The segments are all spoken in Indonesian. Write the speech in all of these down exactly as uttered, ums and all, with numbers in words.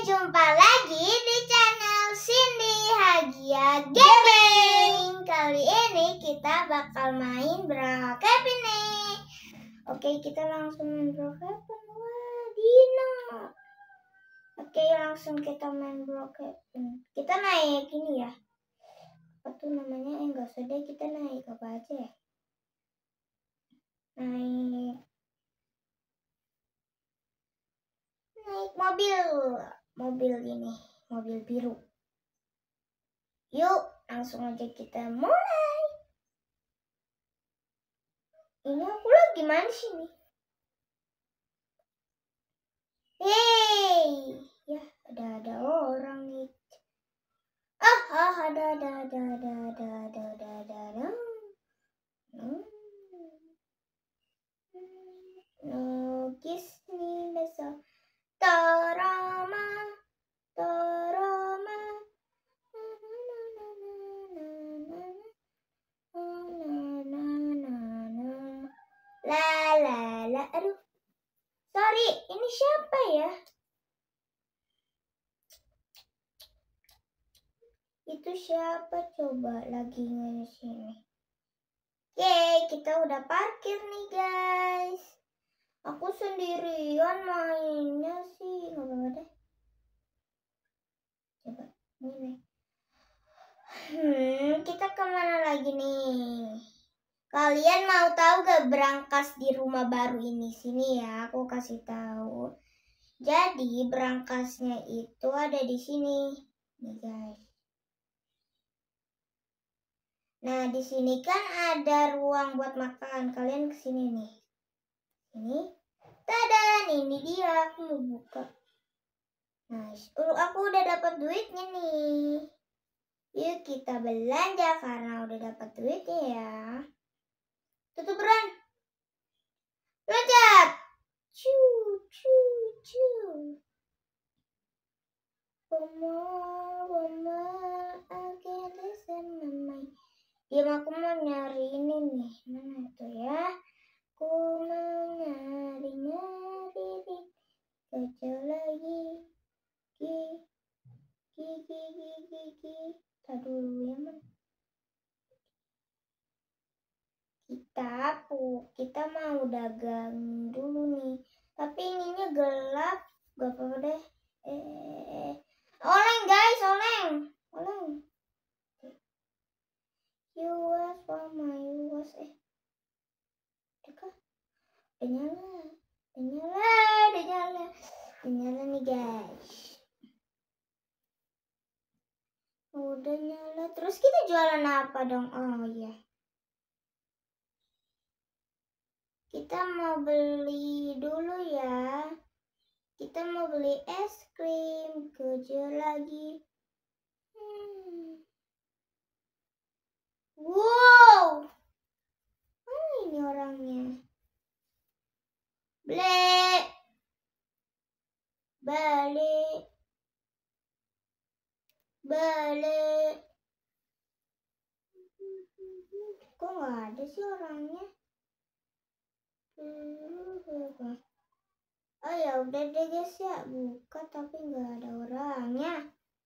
jumpa lagi di channel Cindy Hagia Gaming. Kali ini kita bakal main Brookhaven nih. Oke, kita langsung main Brookhaven. Wah, Dino. Oke, langsung kita main Brookhaven. Kita naik ini ya. Apa tuh namanya? Eh, enggak usah deh, kita naik apa aja ya? Naik Naik mobil. Mobil ini, mobil biru. Yuk, langsung aja kita mulai. Ini aku lagi mana sini? Hey, ya ada ada orang nih. Ah, ah ada ada ada ada ada ada ada ada. ada. Hmm. Nugis nih besok. Toroma, Toroma. La la la, aduh. Sorry, ini siapa ya? Itu siapa coba lagi nge sini? Yeay, kita udah parkir nih guys. Aku sendirian mainnya sih, nggak apa-apa deh. Coba ini. Hmm, kita kemana lagi nih? Kalian mau tahu gak berangkas di rumah baru ini? Sini ya, aku kasih tahu. Jadi berangkasnya itu ada di sini, nih guys. Nah, di sini kan ada ruang buat makan. Kalian kesini nih. Ini, tada, ini dia. Aku mau buka. Nice. Aku udah dapat duitnya nih. Yuk kita belanja karena udah dapat duitnya ya. Tutup beran. Loncat. Cu, cu, cu. Mama, mama, aku sama mama. Diam, aku mau nyari ini nih. Mana itu ya? Aku mau nyari nyari di kecil lagi. Ki, ki, ki, ki, ki, ki. Kita dulu ya man. Kita pu, kita mau dagang dulu nih. Tapi ininya gelap. Gak apa-apa deh. Eh, oleng guys, oleng, oleng. Yuas, mama yuas, eh, dekat, udah nyala, udah nyala, udah nyala, udah nyala nih guys. Udah nyala, terus kita jualan apa dong? Oh iya, kita mau beli dulu ya. Kita mau beli es krim, kejar lagi. Hmm. Wow, mana ini orangnya? Blek, balik, balik. Kok nggak ada sih orangnya? Oh ya udah deh guys ya, buka tapi nggak ada orangnya.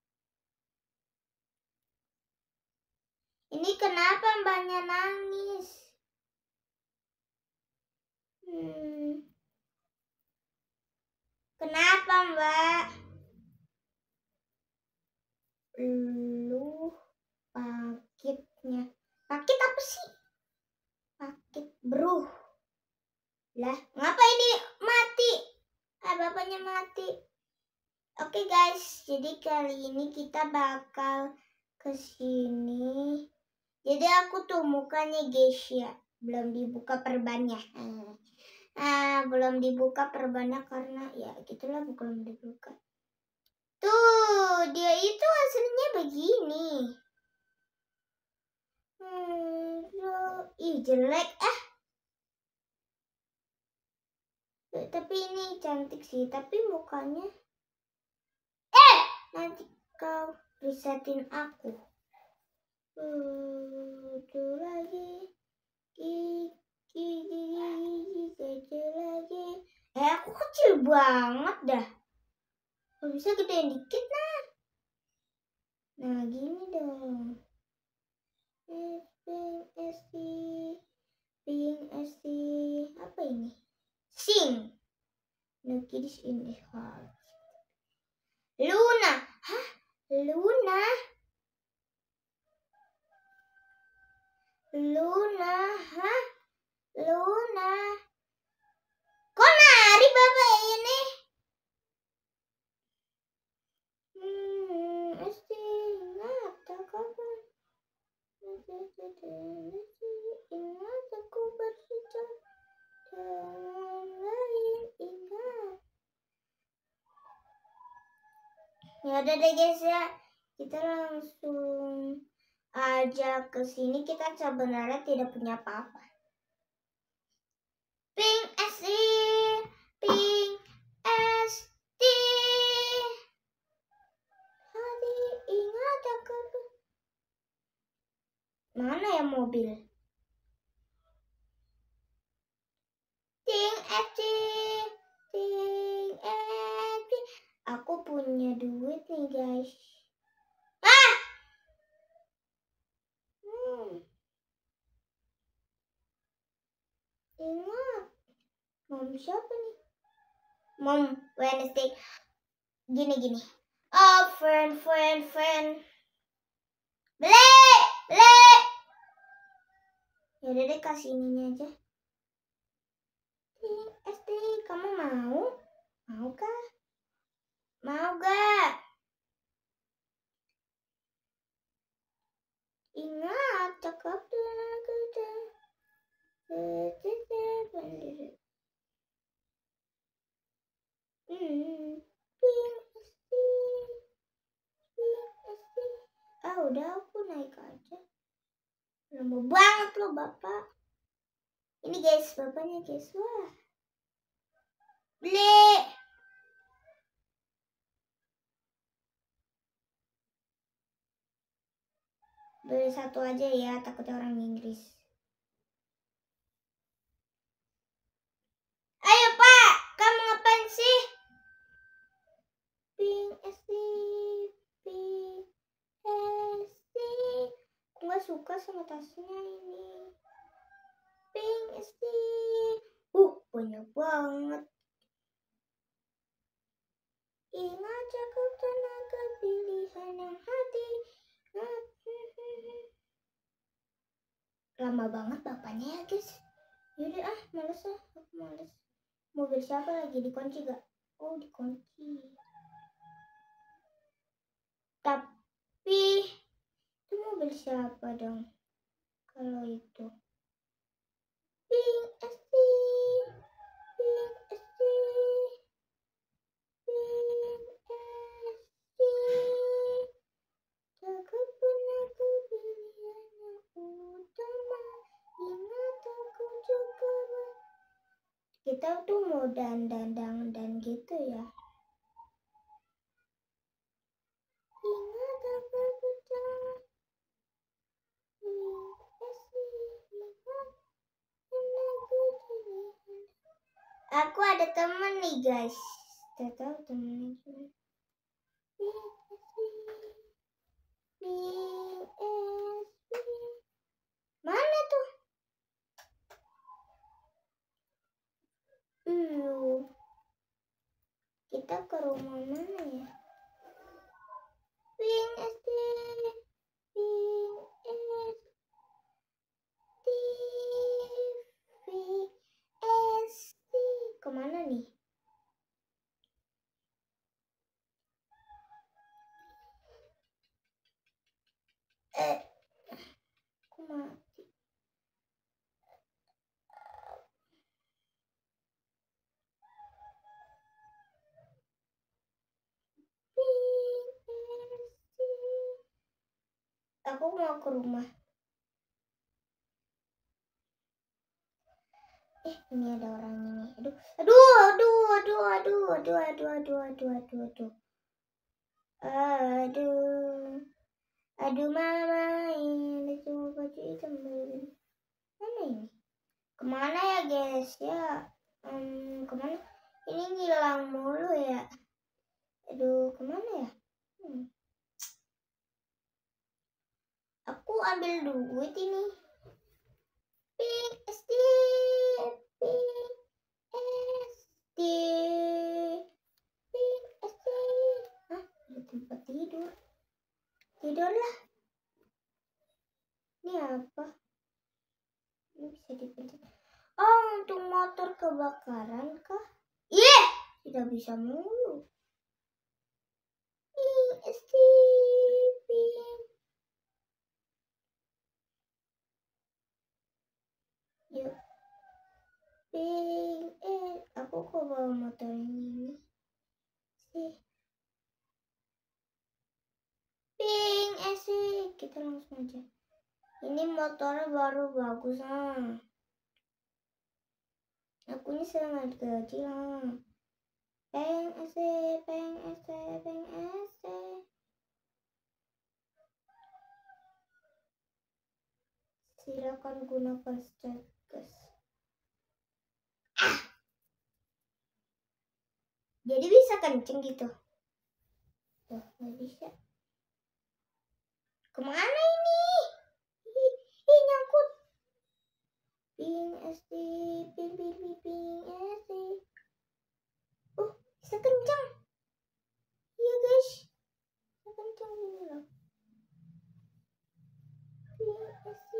Ini kenapa mbaknya nangis? Hmm. Kenapa mbak? Lu paketnya. Paket apa sih? Paket bro. Lah, ngapa ini mati? Ah, bapaknya mati. Oke guys, jadi kali ini kita bakal kesini. Jadi aku tuh mukanya guys ya, belum dibuka perbannya. Ah, belum dibuka perbannya karena ya gitulah, belum dibuka. Tuh, dia itu aslinya begini. Hmm, ih jelek ah. Tapi ini cantik sih, tapi mukanya. Eh, nanti kau resetin aku. Uh, tuh lagi. Gigi, gigi, gigi, kecil lagi. Eh, aku kecil banget dah. Kok bisa gedein dikit nah. Nah gini dong. Ping S T, Ping S T, apa ini? Sing. No kids in the heart. Luna, hah? Luna, Luna, hah? Luna. Kok nari bapak ini? Hmm, S T, ingat kapan? Ingat aku berbicara dengan lain, ingat. Ya udah deh guys ya, kita langsung aja ke sini. Kita sebenarnya tidak punya apa-apa. Ping S T, Ping S T. Hadi ingat aku. Mana ya mobil? Ting S T, Ting S T. Aku punya duit nih guys. Ah! Hmm. Ingat. Mom siapa nih? Mom Wednesday. Gini gini. Oh friend friend friend. Ble ble. Ya udah deh kasih ininya aja. Ting S T, kamu mau? Mau kah? Mau gak? Ingat cakap dengan kita. Hmm, Ping S T, Ping S T. Ah udah aku naik aja. Lama banget loh bapak. Ini guys bapaknya guys. Wah. Beli. Beli satu aja ya, takutnya orang Inggris. Ayo pak, kamu ngapain sih? Ping S T, Ping S T. Aku gak suka sama tasnya ini. Ping S T. Uh, banyak banget. Ingat cakap tenaga pilihan yang hati. Lama banget bapaknya ya guys. Yaudah ah, males ah, aku males. Mobil siapa lagi, dikunci gak? Oh dikunci. Tapi itu mobil siapa dong? Kalau itu Ping S T, Ping S T, Ping S T. Cakap penaga pilihan yang utama. Ingat aku juga. Kita tuh mau dandan dan gitu ya. Ingat apa percaya. Aku ada temen nih guys. Tidak tahu temennya gimana. Mana tuh? Uh, kita ke rumah mana ya? Ping S T, Ping S T, Ping S T. Kemana nih? Eh, aku mati. Ping S T. Aku mau ke rumah. Eh, ini ada orang ini. Aduh, aduh, aduh, aduh, aduh, aduh, aduh, aduh, aduh, aduh, aduh. Aduh, aduh mama ini cuma baju hitam. Mana ini? Kemana ya guys ya? Hmm, kemana? Ini ngilang mulu ya. Aduh, Kemana ya? Hmm. Aku ambil duit ini. Pink S D, Pink S D, Pink S D. Hah? Di tempat tidur. Tidurlah. Ini apa? Ini bisa dipencet. Oh, untuk motor kebakaran kah? Iya, yeah! Tidak bisa mulu. Pink S D, Pink. Yuk. Pink eh aku kok bawa motor ini sih. Pink eh sih kita langsung aja. Ini motornya baru bagus ah. Aku ini sangat kecil ah. Pink eh sih, pink eh sih, pink eh sih. Silakan gunakan status. Ah. Jadi bisa kenceng gitu. Tuh, nggak bisa. Kemana ini? Ih, ih nyangkut. Pink S D, pink, pink, pink, pink S D. Oh, bisa kencang. Iya guys, bisa kencang ini loh. Pink S D.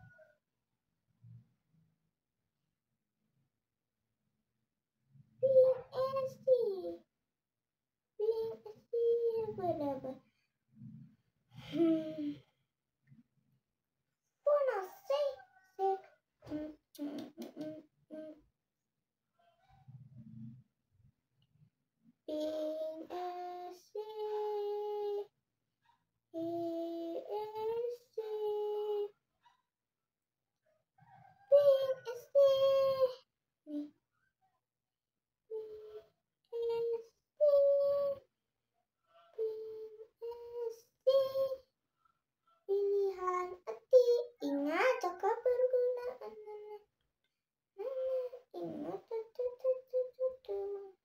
Pink S D. Pink S D. Apa-apa. Hmm. Wanna say, say. Hmm, hmm, hmm, hmm, hmm. Pink S D. Pink S D. Pink S D. Nih. Pink S D. Pink S D. Pilihan hati, ingat cakap pergunaan. Ingat tuh.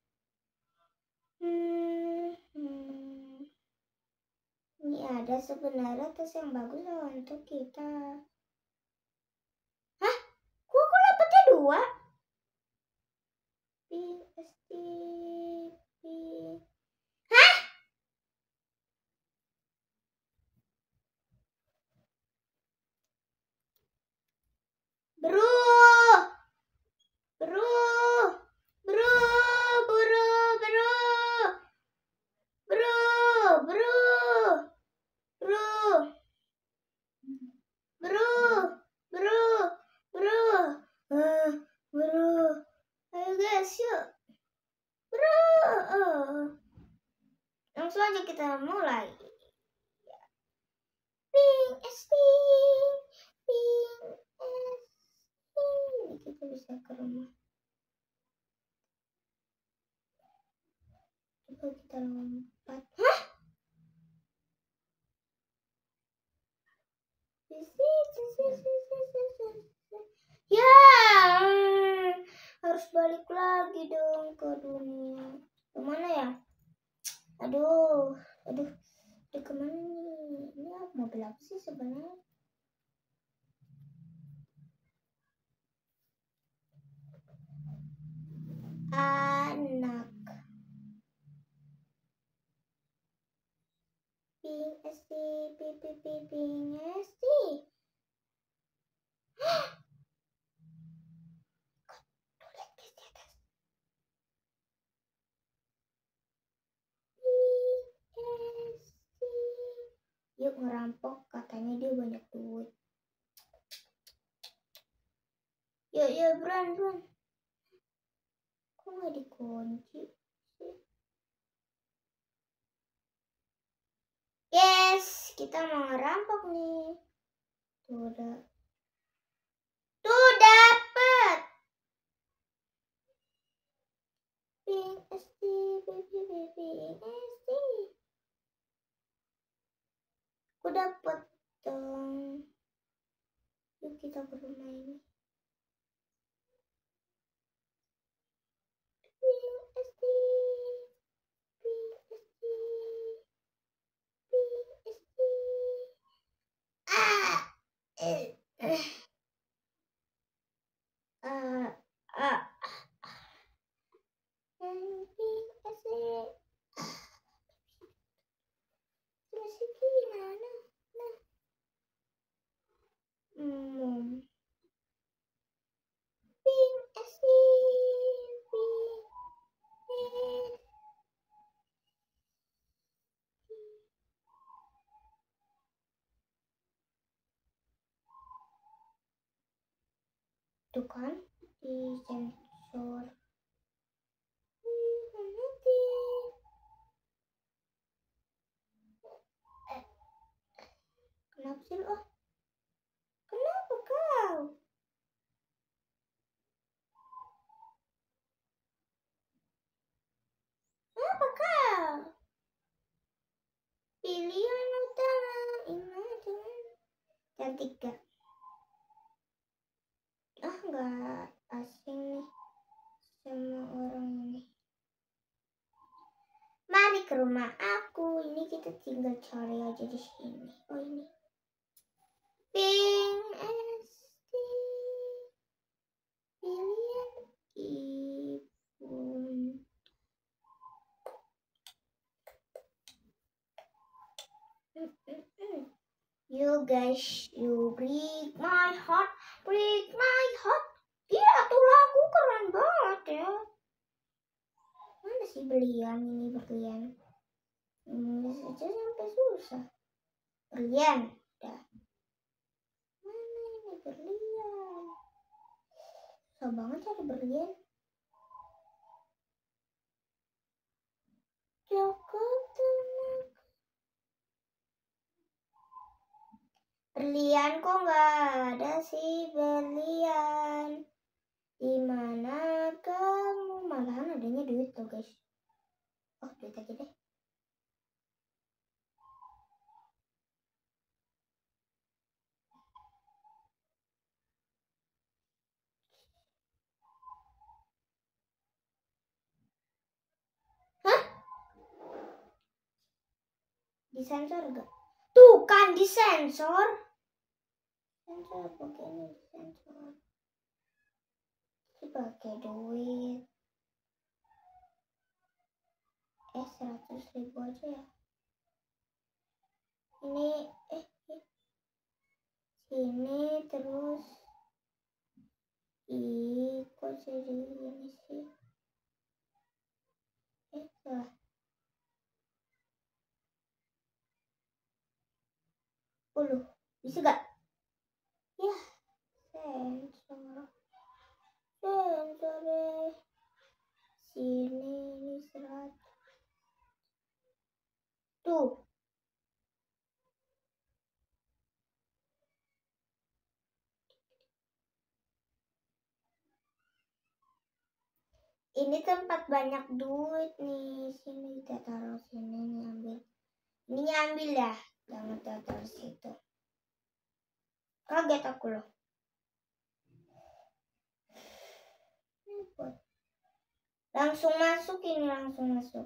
Hmm, hmm. Ini ada sebenarnya tes yang bagus loh untuk kita. Hah? Kok aku dapetnya dua? Pink S D, Pink. Hah? Bro, bro, bro, bro, bro, bro, bro, bro, bro, bro, bro, uh, bro, ayo guys yuk, bro, uh. Langsung aja kita mulai. Pink S D, Pink S D. Ini kita bisa ke rumah. Coba kita lompat. Hah? Ya, harus balik lagi dong ke dunia. Kemana ya? Aduh, aduh, aduh kemana nih? Ini apa mobil apa sih sebenarnya? Anak. Pink S D, Pink, Pink, Pink, Pink S D. Yuk ngerampok, katanya dia banyak duit. Yuk, yuk, buruan, buruan. Kok nggak dikunci sih? Yes, kita mau ngerampok nih. Tuh udah. Tuh dapet. Pink S D, baby, baby, S D. Aku dapet dong. Yuk kita ke rumah ini. Pink S D, Pink S D. tuh kan di sensor. Kenapa sih lo? Kenapa kau? Kenapa kau? Pilihan utama ini cantik gak? Ah nggak asing nih sama orang ini. Mari ke rumah aku. Ini kita tinggal cari aja di sini. Oh ini. Pink S T. Pilihan ibu. You guys, you break my heart, break my heart. Gila tuh lagu keren banget ya. Mana sih berlian ini berlian? Ini saja sampai susah. Berlian, dah. Mana ini berlian? Susah banget cari berlian. Jakarta. Berlian kok nggak ada sih berlian? Di mana kamu? Malahan adanya duit tuh guys. Oh duit aja deh. Hah? Disensor gak? Tuh kan disensor. Sensor begini disensor. Pakai duit. Eh seratus ribu aja ya. Ini eh, eh. Sini terus. Ih kok jadi ini sih. Eh salah. Puluh. Bisa gak? Ya sensor. Sensor deh. Sini ini seratus. Tuh. Ini tempat banyak duit nih. Sini kita taruh sini nih ambil. Ini ambil ya. Jangan taruh situ. Kaget aku loh. Langsung masuk ini langsung masuk.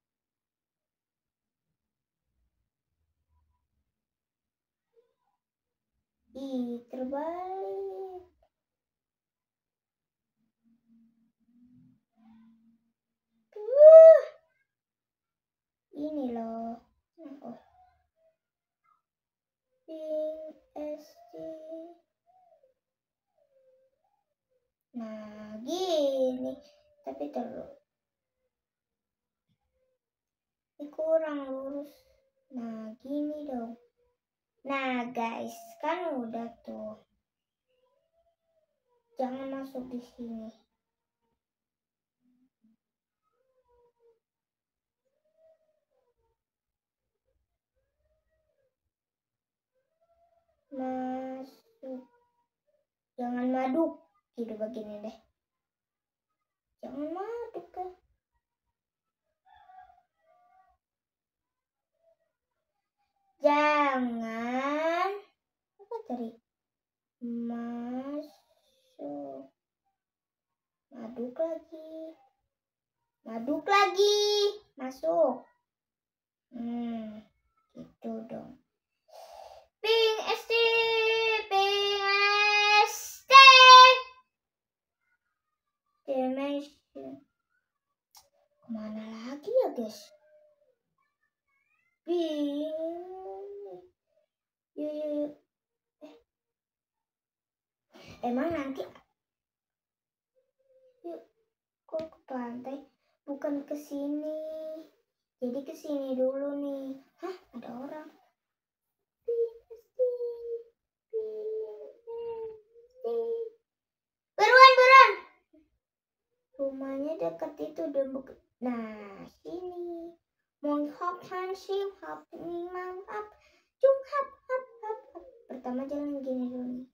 Ih terbalik. Uh, ini loh. Oh. Pink S T. Nah gini. Tapi terus. Ini kurang lurus. Nah gini dong. Nah guys, kan udah tuh. Jangan masuk di sini. Masuk. Jangan maduk. Gitu begini deh. Jangan maduk kan. Jangan. Apa tadi? Masuk. Maduk lagi. Maduk lagi. Masuk. Hmm. Gitu dong. Pink S T. Pink S T. Dimension. Kemana lagi ya guys? Pink. Yuk yuk yuk. Eh. Emang nanti yuk kok ke pantai bukan ke sini. Jadi ke sini dulu nih. Hah, ada orang. Pink S T. Pink S T. dekat itu udah buka. Nah, sini. Mau hop hanship, hop mimam hop, cung hop hop hop hop. Pertama jalan gini dulu nih.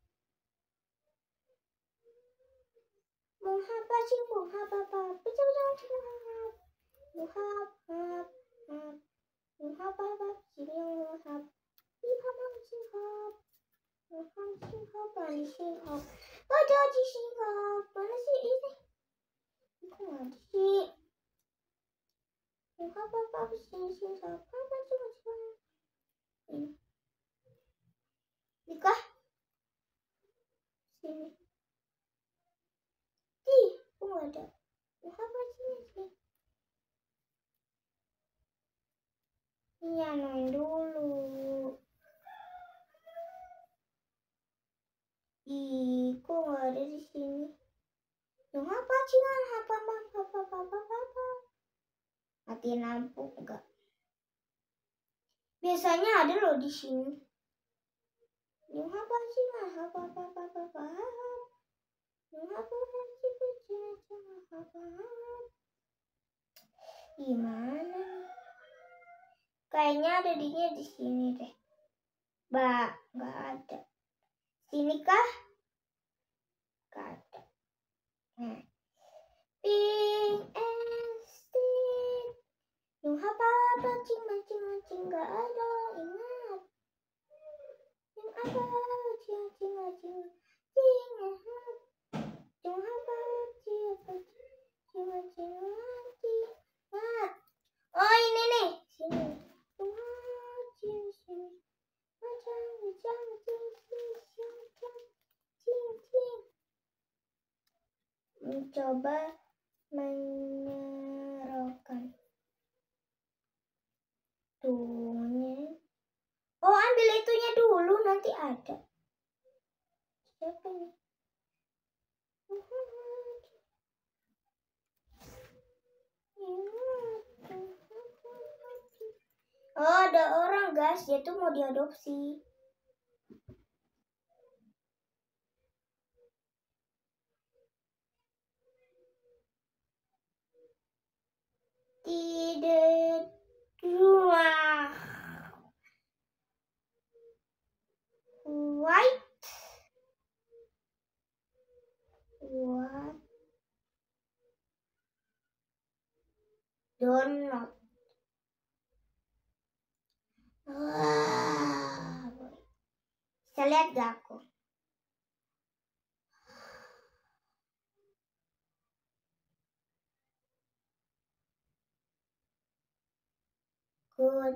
Mau hapa sih, mau hapa apa? Bisa bisa bisa hop. Mau hop hop hop. Mau hapa hop, sini mau hop. Ih hapa sih hop. Mau hop sih hop, mana sih hop? Ada di sini hop. Mana sih ini? Kok nggak ada sih? Mau hapa hop, sini sini hop. Hapa sih hop. Ini. Nikah. Sini. Ih, kok nggak ada? Mau hapa sini sih? Iya, main dulu. Ih, kok nggak ada di sini? Yang apa sih? Apa apa apa apa apa apa? Matiin lampu enggak? Biasanya ada loh di sini. Yang apa sih? Apa apa apa apa apa? Yang apa sih? Apa apa? Gimana? Kayaknya ada dinya di sini deh. Ba, nggak ada. Sini kah? Nggak ada. Nah. Pink and stick. Yang apa-apa cing mancing mancing nggak ada. Ingat. Yang apa cing cing mancing cing ingat. Yang apa cing cing mancing mancing ingat. Oh ini nih. Sini. Yang cing cing macam macam cing cing cing cing cing. Mencoba menyerahkan tuhnya. Oh, ambil itunya dulu, nanti ada. Siapa nih? Oh, ada orang guys, dia tuh mau diadopsi. Tidak dua white what donut. Wah, bisa lihat gak aku? Good.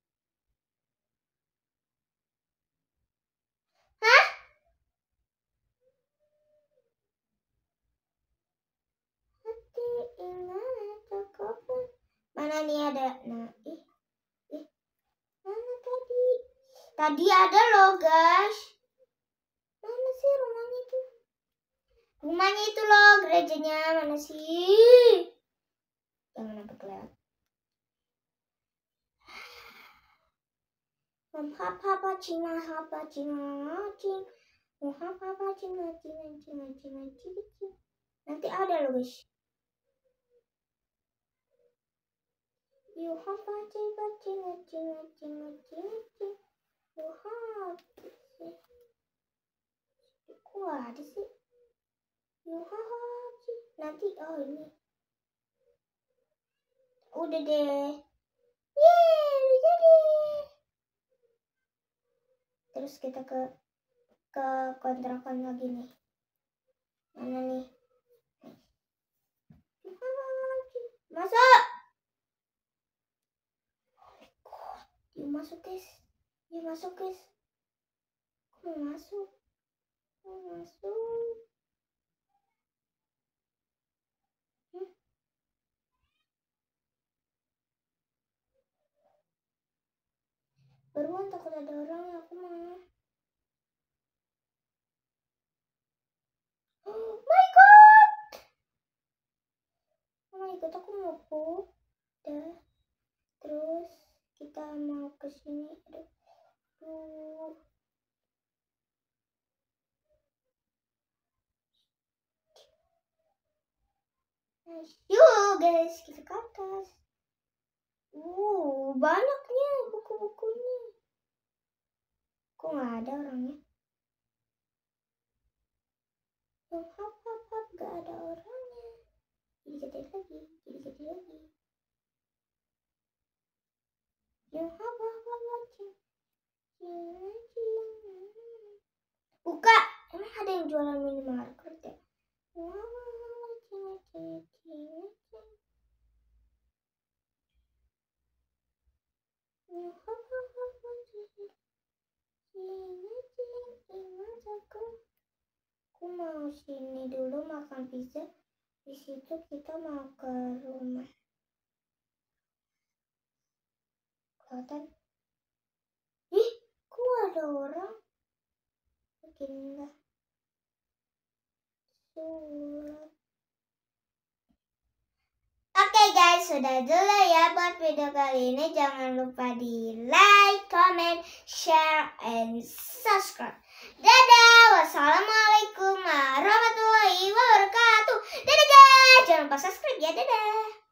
Hah? Hati ingat aku. Mana nih ada? Nah, ih, ih, mana tadi? Tadi ada loh guys. Mana sih rumahnya itu? Rumahnya itu loh, gerejanya mana sih? Jangan sampai kelihatan. Mam hapa hapa cina hapa cina cing. Mam hapa hapa cina cina cina cina cina cing. Nanti ada loh guys. You hapa cina cina cina cina cina cing. You hapa. Kok ada sih? You hapa cing. Nanti oh ini. Udah deh. Yeay, udah jadi. Terus kita ke ke kontrakan lagi nih. Mana nih? Masuk. Yuk masuk guys. Yuk masuk guys. Mau masuk. Mau masuk. Hmm? Beruan takut ada orang ya aku mau. Oh my god. Oh my god aku mau pup. Dah. Terus kita mau ke sini. Aduh. Yuk guys, kita ke atas. Uh, banyaknya buku-bukunya. Kok nggak ada orangnya? Hap hap hap hap, nggak ada orangnya. Jadi gede lagi, jadi gede lagi. Yang hap hap hap hap. Buka, emang ada yang jualan minimarket ya? Aku mau sini dulu makan pizza. Di situ kita mau ke rumah. Kelihatan? Ih, kok ada orang? Bikin enggak. Sulat. Oke guys, sudah dulu ya buat video kali ini. Jangan lupa di like, comment, share, and subscribe. Dadah, wassalamualaikum warahmatullahi wabarakatuh. Dadah guys, jangan lupa subscribe ya, dadah.